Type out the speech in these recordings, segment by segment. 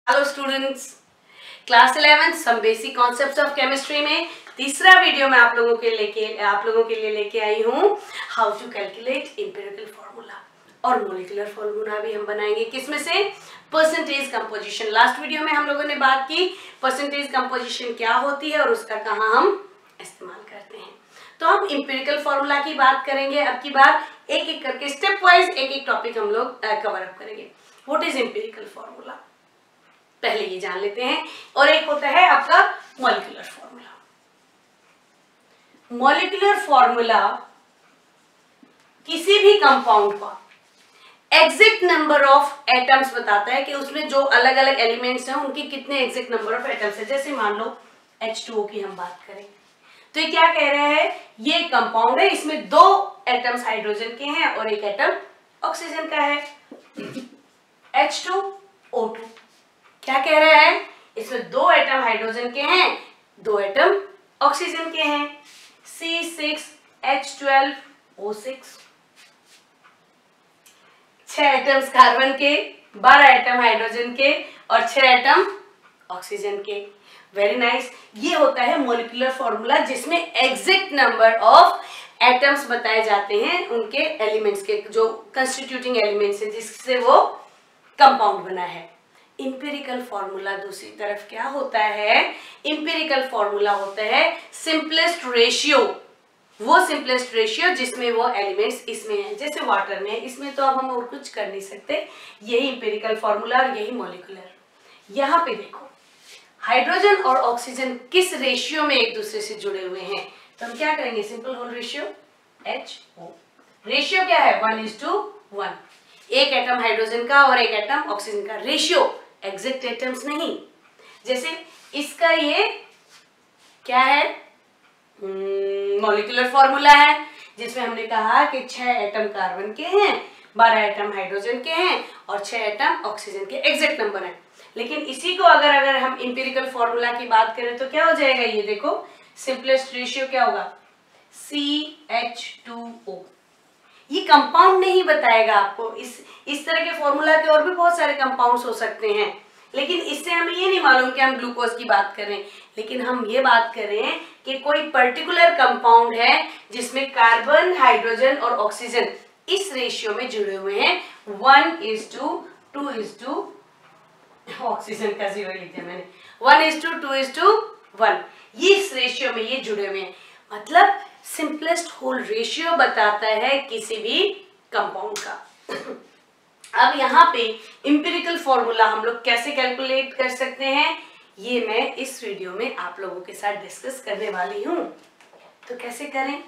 Hello students, class 11 some basic concepts of chemistry में तीसरा video मैं आप लोगों के लिए लेके आई हूँ how to calculate empirical formula और मोलिकुलर फार्मूला भी हम बनाएंगे। किसमें से? Percentage composition. लास्ट वीडियो में हम लोगों ने बात की परसेंटेज कंपोजिशन क्या होती है और उसका कहाँ हम इस्तेमाल करते हैं। तो हम एम्पिरिकल फार्मूला की बात करेंगे। अब की बार एक एक करके स्टेप वाइज एक एक टॉपिक हम लोग कवर अप करेंगे। व्हाट इज एम्पिरिकल फार्मूला, पहले ये जान लेते हैं। और एक होता है आपका मॉलिक्यूलर फार्मूला। मॉलिक्यूलर फार्मूला किसी भी कंपाउंड का एग्जैक्ट नंबर ऑफ एटम्स बताता है कि उसमें जो अलग अलग एलिमेंट्स हैं उनके कितने एग्जैक्ट नंबर ऑफ एटम्स है। जैसे मान लो H2O की हम बात करें तो ये क्या कह रहा है, ये कंपाउंड है, इसमें दो एटम्स हाइड्रोजन के हैं और एक एटम ऑक्सीजन का है, H2O2। क्या कह रहा है, इसमें दो एटम हाइड्रोजन के हैं, दो एटम ऑक्सीजन के हैं, C6H12O6। 6 एटम्स कार्बन के, 12 एटम हाइड्रोजन के और 6 एटम ऑक्सीजन के। Very nice. ये होता है मॉलिक्यूलर फार्मूला जिसमें एग्जैक्ट नंबर ऑफ एटम्स बताए जाते हैं उनके एलिमेंट्स के, जो कंस्टिट्यूटिंग एलिमेंट्स है जिससे वो कंपाउंड बना है। इंपेरिकल फार्मूला दूसरी तरफ क्या होता है, इंपेरिकल फार्मूला होता है सिंपलेस्ट रेशियो। वो सिंपलेस्ट रेशियो जिसमें वो एलिमेंट्स इसमें हैं, जैसे वाटर में, इसमें तो अब हम और कुछ कर नहीं सकते। यही इंपेरिकल फार्मूला और यही मॉलिक्यूलर। यहाँ पे देखो हाइड्रोजन और ऑक्सीजन किस रेशियो में एक दूसरे से जुड़े हुए हैं, तो हम क्या करेंगे, simple whole ratio HO। Ratio क्या है, 1:1। एक एटम हाइड्रोजन का और एक एटम ऑक्सीजन का रेशियो, एग्जैक्ट एटम्स नहीं। जैसे इसका ये क्या है, मॉलिक्यूलर फार्मूला है जिसमें हमने कहा कि 6 एटम कार्बन के हैं, 12 एटम हाइड्रोजन के हैं और 6 एटम ऑक्सीजन के एग्जैक्ट नंबर हैं। लेकिन इसी को अगर हम इंपेरिकल फार्मूला की बात करें तो क्या हो जाएगा, ये देखो सिंपलेस्ट रेशियो क्या होगा, CH2O। ये कंपाउंड नहीं बताएगा आपको। इस तरह के फॉर्मूला के और भी बहुत सारे कंपाउंड्स हो सकते हैं, लेकिन इससे हमें ये नहीं मालूम कि हम ग्लूकोज की बात कर रहे हैं। लेकिन हम ये बात कर रहे हैं कि कोई पर्टिकुलर कंपाउंड है जिसमें कार्बन, हाइड्रोजन और ऑक्सीजन इस रेशियो में जुड़े हुए हैं, 1:2:1। ऑक्सीजन का 0 लिखा मैंने, 1:2:1। ये इस रेशियो में ये जुड़े हुए हैं। मतलब सिंपलेस्ट होल रेशियो बताता है किसी भी कंपाउंड का। अब यहाँ पे इंपेरिकल फार्मूला हम लोग कैसे कैलकुलेट कर सकते हैं, ये मैं इस वीडियो में आप लोगों के साथ डिस्कस करने वाली हूँ। तो कैसे करें,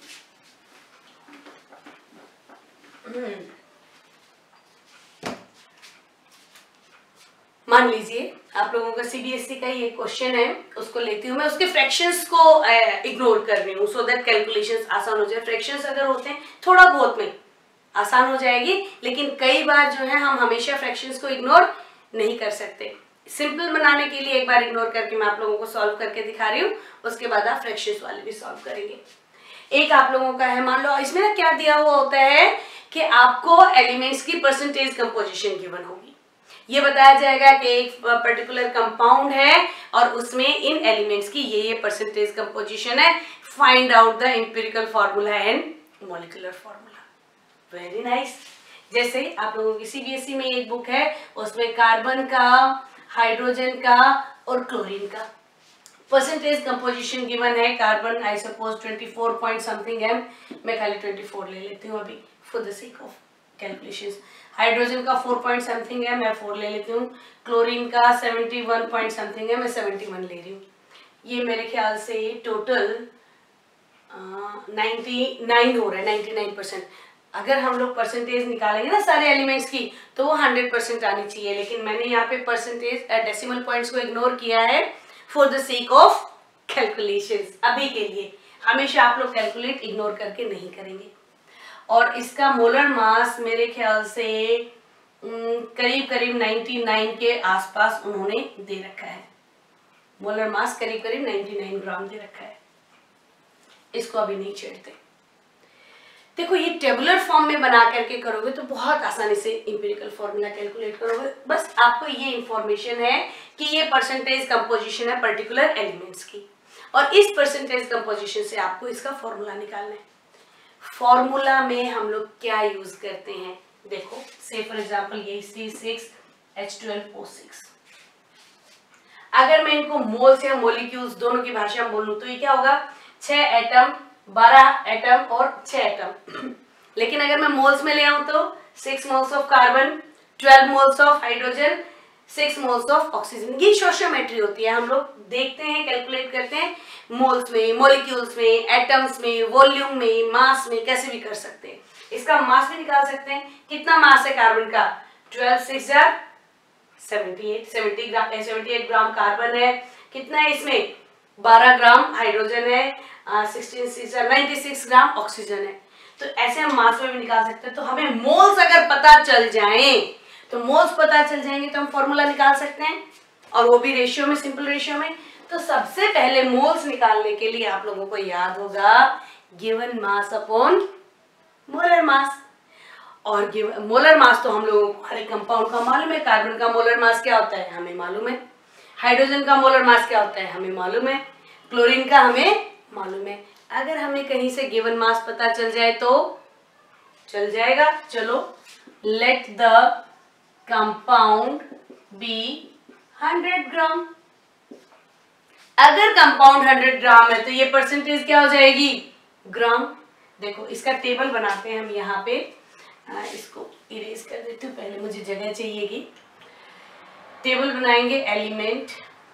मान लीजिए आप लोगों का सीबीएसई का ये क्वेश्चन है, उसको लेती हूँ मैं, उसके फ्रैक्शंस को इग्नोर कर रही हूँ सो दैट कैलकुलेशंस आसान हो जाए। फ्रैक्शंस अगर होते हैं थोड़ा बहुत में आसान हो जाएगी, लेकिन कई बार जो है हम हमेशा फ्रैक्शंस को इग्नोर नहीं कर सकते। सिंपल बनाने के लिए एक बार इग्नोर करके मैं आप लोगों को सॉल्व करके दिखा रही हूँ, उसके बाद आप फ्रैक्शंस वाले भी सॉल्व करेंगे। एक आप लोगों का है, मान लो इसमें ना क्या दिया हुआ होता है कि आपको एलिमेंट्स की परसेंटेज कंपोजिशन गिवन होगी। ये बताया जाएगा कि एक पर्टिकुलर कंपाउंड है और उसमें इन एलिमेंट्स की ये परसेंटेज कंपोजिशन है। Find out the empirical formula and molecular formula. Very nice. जैसे आप लोगों की सीबीएसई में एक बुक है, उसमें कार्बन का, हाइड्रोजन का और क्लोरीन का परसेंटेज कंपोजिशन गिवन है। Carbon I suppose 24 point something है, मैं खाली 24 ले लेती हूँ अभी for the sake of calculations. Hydrogen का 4 पॉइंट समथिंग है, मैं 4 ले लेती हूँ। क्लोरीन का 71 पॉइंट समथिंग है, मैं 71 ले रही हूँ। ये मेरे ख्याल से टोटल 99 हो रहा है, 99%। अगर हम लोग परसेंटेज निकालेंगे ना सारे एलिमेंट्स की तो वो 100% आनी चाहिए, लेकिन मैंने यहाँ पे परसेंटेज डेसिमल पॉइंट्स को इग्नोर किया है for the sake of calculations. अभी के लिए हमेशा आप लोग कैलकुलेट इग्नोर करके नहीं करेंगे। और इसका मोलर मास मेरे ख्याल से करीब 99 के आसपास उन्होंने दे रखा है। मोलर मास करीब 99 ग्राम दे रखा है। इसको अभी नहीं छेड़ते। देखो ये टेबुलर फॉर्म में बना करके करोगे तो बहुत आसानी से इंपिरिकल फॉर्मूला कैलकुलेट करोगे। बस आपको ये इंफॉर्मेशन है कि ये परसेंटेज कंपोजिशन है पर्टिकुलर एलिमेंट्स की, और इस परसेंटेज कंपोजिशन से आपको इसका फॉर्मूला निकालना है। फॉर्मूला में हम लोग क्या यूज करते हैं, देखो से फॉर एग्जांपल ये C6H12O6, अगर मैं इनको मोल्स या मोलिक्यूल्स दोनों की भाषा में बोलूं तो ये क्या होगा, 6 एटम, 12 एटम और 6 एटम। लेकिन अगर मैं मोल्स में ले आऊं तो 6 moles of carbon, 12 moles of hydrogen, 6 moles of oxygen. ये स्टोइचियोमेट्री होती है, हम लोग देखते हैं, कैलकुलेट करते हैं मोल्स में, मॉलिक्यूल्स में, एटम्स में, वॉल्यूम में, मास में, कैसे भी कर सकते हैं। इसका मास भी निकाल सकते हैं, कितना मास है कार्बन का, 12 6 78 ग्राम कार्बन है, कितना है इसमें 12 ग्राम हाइड्रोजन है, 16 6 96 ग्राम ऑक्सीजन है। तो ऐसे हम मास में भी निकाल सकते हैं। तो हमें मोल्स अगर पता चल जाएं, तो मोल्स पता चल जाएंगे तो हम फॉर्मूला निकाल सकते हैं, और वो भी रेशियो में, सिंपल रेशियो में। तो सबसे पहले मोल्स निकालने के लिए आप लोगों को याद होगा given mass upon molar mass. और मोलर मास तो हम लोगों को हर एक कंपाउंड का मालूम है। कार्बन का मोलर मास क्या होता है हमें मालूम है, हाइड्रोजन का मोलर मास क्या होता है हमें मालूम है, क्लोरीन का हमें मालूम है। अगर हमें कहीं से गिवन मास पता चल जाए तो चल जाएगा। चलो, let the compound be 100 gram. अगर कंपाउंड 100 ग्राम है तो ये परसेंटेज क्या हो जाएगी, ग्राम। देखो इसका टेबल बनाते हैं हम यहाँ पे, इसको इरेज कर देती हूँ, पहले मुझे जगह चाहिएगी। टेबल बनाएंगे एलिमेंट,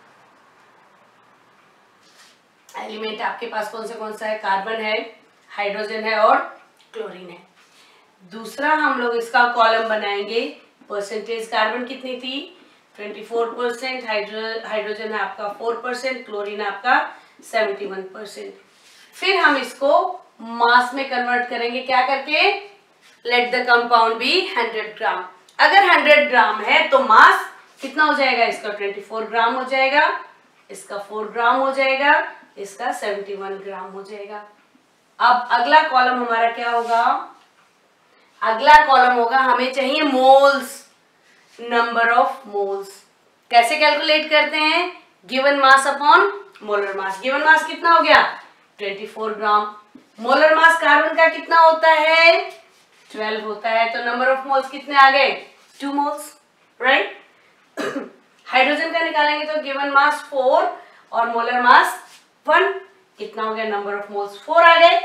एलिमेंट आपके पास कौन सा है, कार्बन है, हाइड्रोजन है और क्लोरीन है। दूसरा हम लोग इसका कॉलम बनाएंगे, परसेंटेज कार्बन कितनी थी 24%, हाइड्रोजन है आपका 4%, क्लोरीन आपका 71%। फिर हम इसको मास में कन्वर्ट करेंगे, क्या करके, let the compound be 100 gram. अगर 100 ग्राम है तो मास कितना हो जाएगा, इसका 24 ग्राम हो जाएगा, इसका 4 ग्राम हो जाएगा, इसका 71 ग्राम हो जाएगा। अब अगला कॉलम हमारा क्या होगा, अगला कॉलम होगा, हमें चाहिए मोल्स, नंबर ऑफ मोल्स। कैसे कैलकुलेट करते हैं, given mass upon molar mass. Given mass कितना हो गया 24 ग्राम, मोलर मास कार्बन का कितना होता है 12 होता है, तो नंबर ऑफ मोल्स कितने आ गए 2 मोल्स, राइट। हाइड्रोजन का निकालेंगे तो गिवन मास 4 और मोलर मास 1, कितना हो गया, नंबर ऑफ मोल्स 4 आ गए।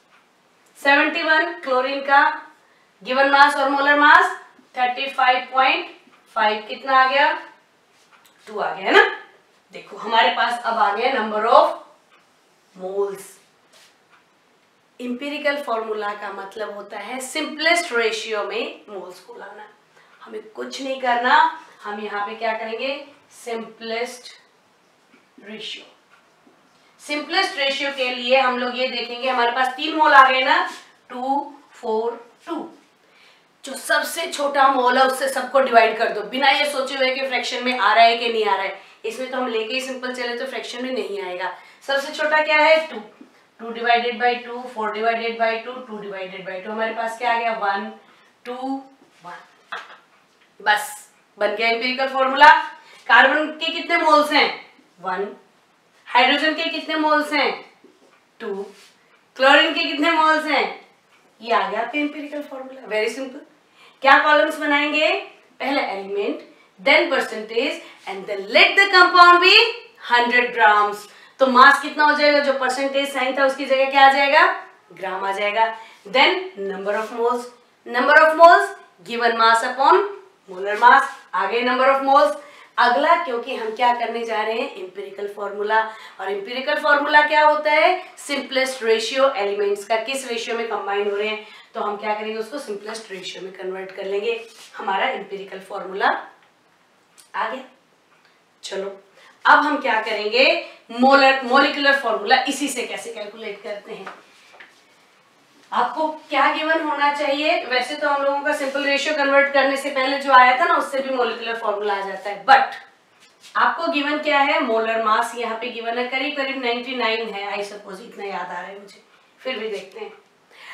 71 क्लोरीन का गिवन मास और मोलर मास 35.5, कितना आ गया 2 आ गया, है ना। देखो हमारे पास अब आ गया number of moles. Empirical formula का मतलब होता है सिंपलेस्ट रेशियो में मोल्स को लाना। हमें कुछ नहीं करना, हम यहाँ पे क्या करेंगे, सिंपलेस्ट रेशियो। सिंपलेस्ट रेशियो के लिए हम लोग ये देखेंगे, हमारे पास 3 मोल आ गए ना, 2 4 2। जो सबसे छोटा मोल है उससे सबको डिवाइड कर दो, बिना ये सोचे हुए कि फ्रैक्शन में आ रहा है कि नहीं आ रहा है। इसमें तो हम लेके ही सिंपल चले तो फ्रैक्शन में नहीं आएगा। सबसे छोटा क्या है 2, 2 divided by 2, 4 divided by 2, 2 divided by 2, हमारे पास क्या आ गया 1 2 1। बस बन गया इंपिरिकल फॉर्मूला। कार्बन के कितने मोल्स हैं 1, हाइड्रोजन के कितने मोल्स हैं 2, क्लोरीन के कितने मोल्स हैं, ये आ गया आपका इंपिरिकल फॉर्मूला। Very simple. क्या कॉलम्स बनाएंगे, पहले element, then percentage and then let the compound be 100 grams. तो मास कितना हो जाएगा, जो परसेंटेज साइन था उसकी जगह क्या आ जाएगा, ग्राम आ जाएगा। Then number of moles, number of moles given mass upon molar mass, आ गए नंबर ऑफ मोल्स। अगला, क्योंकि हम क्या करने जा रहे हैं इंपिरिकल फॉर्मूला, और इंपिरिकल फॉर्मूला क्या होता है, सिंपलेस्ट रेशियो एलिमेंट्स का किस रेशियो में कंबाइन हो रहे हैं, तो हम क्या करेंगे, उसको सिंपलेस्ट रेशियो में कन्वर्ट कर लेंगे। हमारा इंपिरिकल फॉर्मूला आ गया। चलो अब हम क्या करेंगे, मोलिकुलर फॉर्मूला, इसी से कैसे कैलकुलेट करते हैं। आपको क्या गिवन होना चाहिए, वैसे तो हम लोगों का सिंपल रेशियो कन्वर्ट करने से पहले जो आया था ना, उससे भी मोलिकुलर फॉर्मूला आ जाता है, बट आपको गिवन क्या है, मोलर मास यहाँ पे गिवन है, करीब करीब 99 है, आई सपोज, इतना याद आ रहा है मुझे, फिर भी देखते हैं।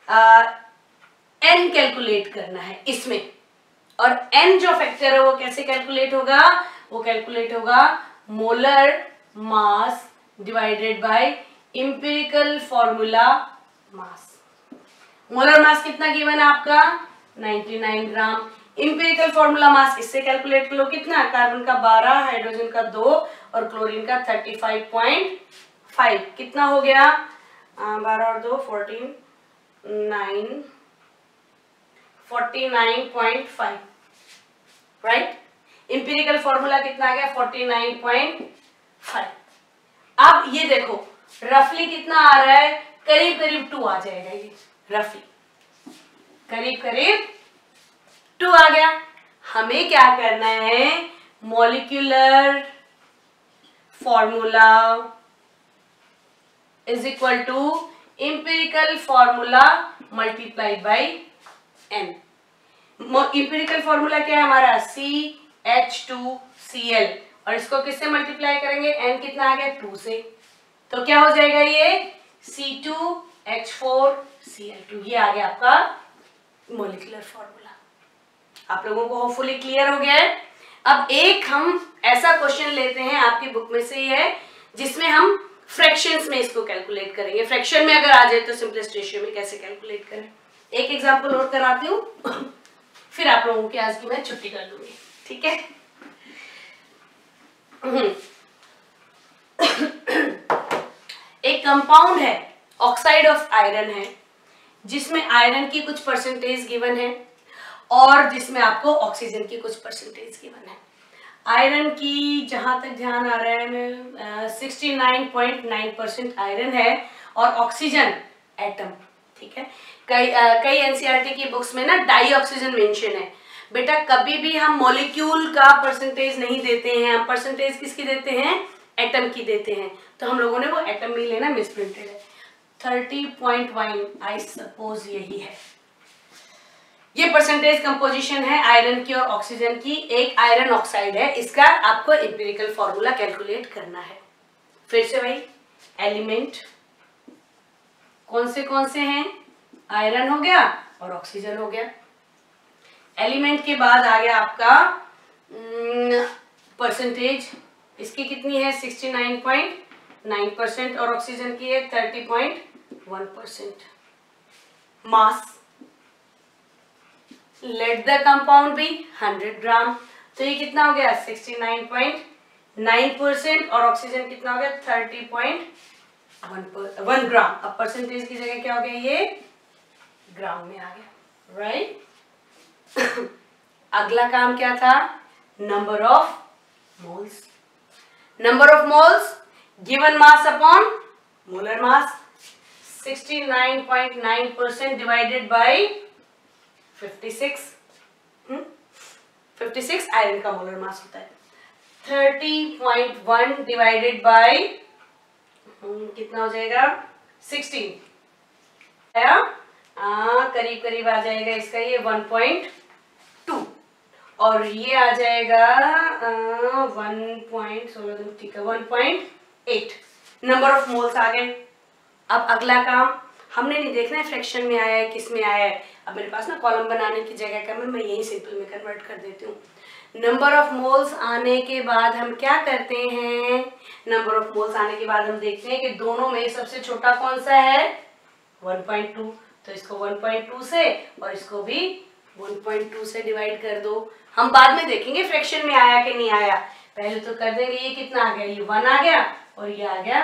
एन कैलकुलेट करना है इसमें, और एन जो फैक्टर है वो कैसे कैलकुलेट होगा, वो कैलकुलेट होगा molar mass divided by empirical formula mass. Molar mass कितना गिवन है आपका 99 ग्राम। एम्पिरिकल फॉर्मूला मास इससे कैलकुलेट कर लो कितना, कार्बन का 12, हाइड्रोजन का 2 और क्लोरीन का 35.5, कितना हो गया 12 और 2 14, 49.5, राइट। एम्पिरिकल फॉर्मूला कितना आ गया 49.5। अब ये देखो रफली कितना आ रहा है, करीब करीब 2 आ जाएगा, ये रफली करीब करीब 2 आ गया। हमें क्या करना है, molecular formula is equal to empirical formula multiplied by N. Empirical formula क्या है हमारा CH2Cl, और इसको किससे मल्टीप्लाई करेंगे, n कितना आ गया 2 से, तो क्या हो जाएगा ये C2H4Cl2, ये आ गया आपका मॉलिक्यूलर फॉर्मूला। आप लोगों को होपफुली क्लियर हो गया है। अब एक हम ऐसा क्वेश्चन लेते हैं, आपकी बुक में से ही है, जिसमें हम फ्रैक्शंस में इसको कैलकुलेट करेंगे। फ्रैक्शन में अगर आ जाए तो सिंपलेस्ट रेशियो में कैसे कैलकुलेट करें। एक एग्जांपल और कराती हूँ फिर आप लोगों की आज की मैं छुट्टी कर लूंगी, ठीक है। एक कंपाउंड है, ऑक्साइड ऑफ आयरन है, जिसमें आयरन की कुछ परसेंटेज गिवन है और जिसमें आपको ऑक्सीजन की कुछ परसेंटेज गिवन है। आयरन की जहां तक ध्यान आ रहा है मैं 69.9% आयरन है और ऑक्सीजन एटम, ठीक है। कई एनसीईआरटी की बुक्स में ना डाई ऑक्सीजन मेंशन है। बेटा कभी भी हम मॉलिक्यूल का परसेंटेज नहीं देते हैं, हम परसेंटेज किसकी देते हैं, एटम की देते हैं, तो हम लोगों ने वो एटम भी लेना मिसप्रिंटेड है। 30.1 आई सपोज यही है, ये परसेंटेज कंपोजिशन है आयरन की और ऑक्सीजन की। एक आयरन ऑक्साइड है, इसका आपको एम्पिरिकल फॉर्मूला कैलकुलेट करना है। फिर से भाई एलिमेंट कौन से हैं, आयरन हो गया और ऑक्सीजन हो गया। एलिमेंट के बाद आ गया आपका परसेंटेज, इसकी कितनी है 69.9% और ऑक्सीजन की है 30.1%। Mass, let the compound be 100 gram, तो ये कितना हो गया 69.9% और ऑक्सीजन कितना हो गया 30.1 ग्राम। अब परसेंटेज की जगह क्या हो गया, ये ग्राम में आ गया, राइट। अगला काम क्या था, number of moles. Number of moles given mass upon molar mass, 69.9% divided by 56 iron का मोलर मास होता है। 30.1 डिवाइडेड बाय कितना हो जाएगा 16, करीब करीब आ जाएगा इसका ये 1.2 और ये आ जाएगा 1.8 नंबर ऑफ मोल्स आ गए। अब अगला काम हमने नहीं देखना है फ्रैक्शन में आया है किस में आया है, अब मेरे पास ना कॉलम बनाने की जगह का मैं यही सिंपल में कन्वर्ट कर देती हूँ। नंबर ऑफ मोल्स आने के बाद हम क्या करते हैं, नंबर ऑफ मोल्स आने के बाद हम देखते हैं कि दोनों में सबसे छोटा कौन सा है 1.2, तो इसको 1.2 से और इसको भी 1.2 से डिवाइड कर दो। हम बाद में देखेंगे फ्रैक्शन में आया कि नहीं आया, पहले तो कर देंगे। ये कितना आ गया, ये 1 आ गया और ये आ गया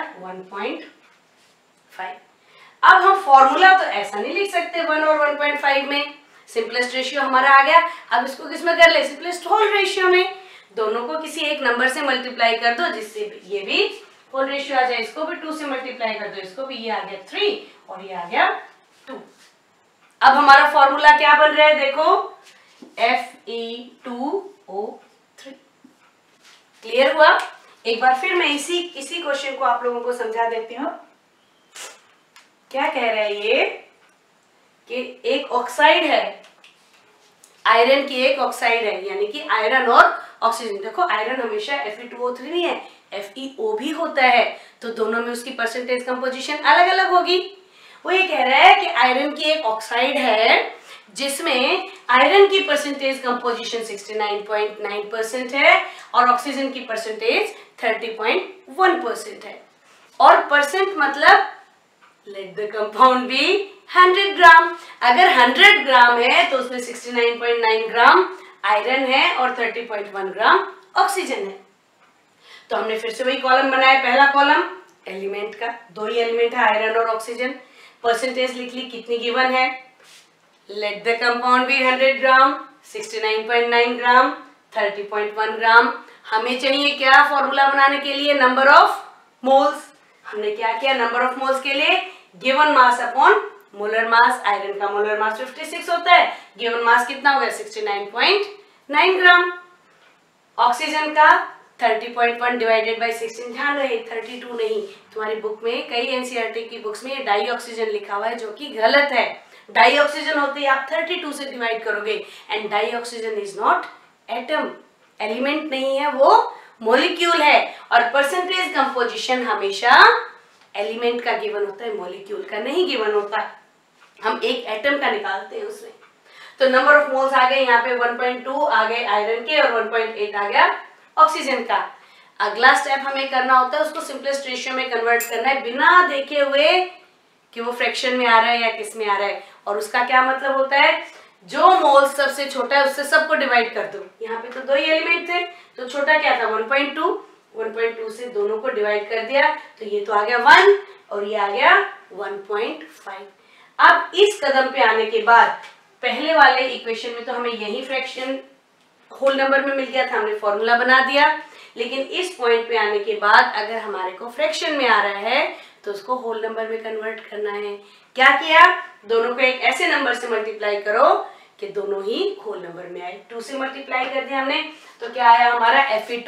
1.5। अब हम फॉर्मूला तो ऐसा नहीं लिख सकते 1 और 1.5 में, सिंपलेस्ट रेशियो हमारा आ गया। अब इसको किस में कर ले, सिंपलेस्ट होल रेशियो में। दोनों को किसी एक नंबर से मल्टीप्लाई कर दो जिससे ये भी होल रेशियो आ जाए, इसको भी 2 से मल्टीप्लाई कर दो, इसको भी, ये आ गया 3 और ये आ गया 2। अब हमारा फॉर्मूला क्या बन रहा है देखो, Fe2O3। क्लियर हुआ। एक बार फिर मैं इसी क्वेश्चन को आप लोगों को समझा देती हूँ। क्या कह रहा है ये कि एक ऑक्साइड है, आयरन की एक ऑक्साइड है, यानी कि आयरन और ऑक्सीजन। देखो आयरन हमेशा Fe2O3 नहीं है, FeO भी होता है, तो दोनों में उसकी परसेंटेज कंपोजिशन अलग अलग होगी। वो ये कह रहा है कि आयरन की एक ऑक्साइड है जिसमें आयरन की परसेंटेज कंपोजिशन 69.9% है और ऑक्सीजन की परसेंटेज 30.1% है। और परसेंट मतलब let the compound be 100 gram. अगर 100 ग्राम है तो उसमें 69.9 ग्राम आयरन है और 30.1 ग्राम ऑक्सीजन है। तो हमने फिर से वही कॉलम बनाया, पहला कॉलम एलिमेंट का, दो ही एलिमेंट है आयरन और ऑक्सीजन। परसेंटेज लिख ली, कितनी गिवन है, let the compound be 100 gram, 69.9 gram, 30.1 gram. हमें चाहिए क्या फॉर्मूला बनाने के लिए, नंबर ऑफ मोल्स। हमने क्या किया, नंबर ऑफ मोल्स के लिए given mass upon molar mass. Iron का मोलर मास 56 होता है, गिवन मास कितना हो गया 69.9 ग्राम। ऑक्सीजन का 30.1 डिवाइडेड बाय 16, ध्यान रहे 32 नहीं, तुम्हारी बुक में कई एनसीईआरटी की बुक्स में डाई ऑक्सीजन लिखा हुआ है जो कि गलत है। डाई ऑक्सीजन होते ही आप 32 से डिवाइड करोगे and dioxygen is not atom, element नहीं है, वो मॉलिक्यूल है। और परसेंटेज कंपोजिशन हमेशा एलिमेंट का गिवन होता है, मॉलिक्यूल का नहीं गिवन होता। हम एक एटम का निकालते हैं उसमें। तो नंबर ऑफ मोल्स आ गए यहाँ पे 1.2 आ गए आयरन के और 1.8 आ गया ऑक्सीजन का। अगला स्टेप हमें करना होता है उसको सिंपलेस्ट रेशियो में कन्वर्ट करना है बिना देखे हुए कि वो फ्रैक्शन में आ रहा है या किस में आ रहा है। और उसका क्या मतलब होता है, जो मोल सबसे छोटा है उससे सबको डिवाइड कर दो। यहाँ पे तो दो ही एलिमेंट थे, तो छोटा क्या था 1.2 से दोनों को डिवाइड कर दिया, तो ये तो आ गया 1 और ये आ गया 1.5। अब इस कदम पे आने के बाद पहले वाले इक्वेशन में तो हमें यही फ्रैक्शन होल नंबर में मिल गया था, हमने फॉर्मूला बना दिया। लेकिन इस पॉइंट पे आने के बाद अगर हमारे को फ्रैक्शन में आ रहा है तो उसको होल नंबर में कन्वर्ट करना है। क्या किया, दोनों को एक ऐसे नंबर से मल्टीप्लाई करो कि दोनों ही होल नंबर में आए। 2 से मल्टीप्लाई कर दिया हमने तो क्या आया हमारा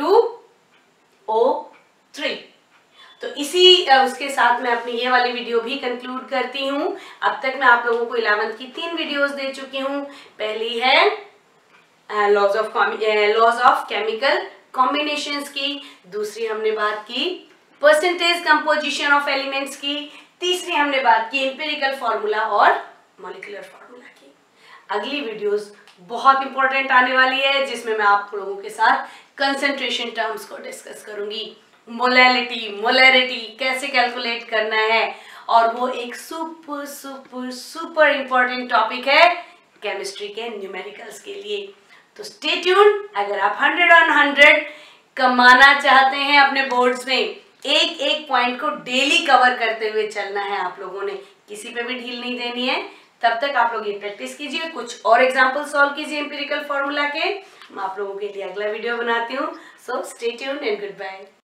Fe2O3। तो इसी उसके साथ मैं अपनी ये वाली वीडियो भी कंक्लूड करती हूँ। अब तक मैं आप लोगों को 11th की 3 वीडियोस दे चुकी हूँ। पहली है लॉज ऑफ केमिकल कॉम्बिनेशंस की, दूसरी हमने बात की परसेंटेज कंपोजिशन ऑफ एलिमेंट्स की, तीसरी हमने बात की एम्पिरिकल फार्मूला और मॉलिक्यूलर फार्मूला की। अगली वीडियोस बहुत इंपॉर्टेंट आने वाली है जिसमें मैं आप लोगों के साथ कंसंट्रेशन टर्म्स को डिस्कस करूंगी। मोलैलिटी, मोलैरिटी कैसे कैलकुलेट करना है, और वो एक super super super important topic है केमिस्ट्री के न्यूमेरिकल्स के लिए। तो स्टे ट्यून्ड। अगर आप 100 on 100 कमाना चाहते हैं अपने बोर्ड्स में, एक एक पॉइंट को डेली कवर करते हुए चलना है आप लोगों ने, किसी पे भी ढील नहीं देनी है। तब तक आप लोग ये प्रैक्टिस कीजिए, कुछ और एग्जाम्पल सॉल्व कीजिए एम्पिरिकल फॉर्मूला के। मैं आप लोगों के लिए अगला वीडियो बनाती हूँ। So stay tuned and good bye.